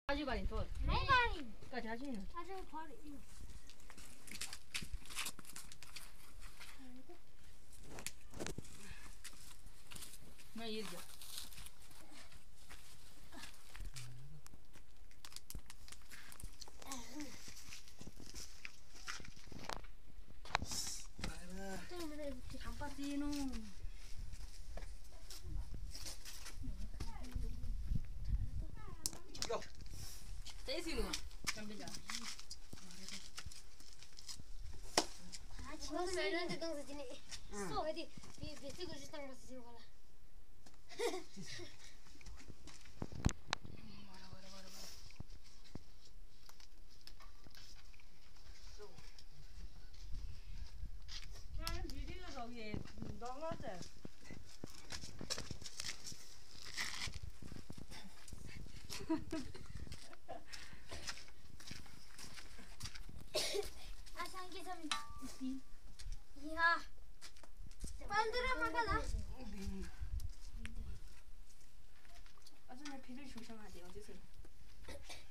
가지바리 또. 해바리. 까지 하시는. 아주 바리. 나 이리죠. Campasino. Go. Tay sino? Cambiar. 지금 셀런드 동서 지니. 어디 비트고 주당 봤어 지금 걸라. 나는 비디오 저기 넘어져. 아상기 좀. 이야. 만들어 봐라. 아줌마 비를 조심하세요. 어디서?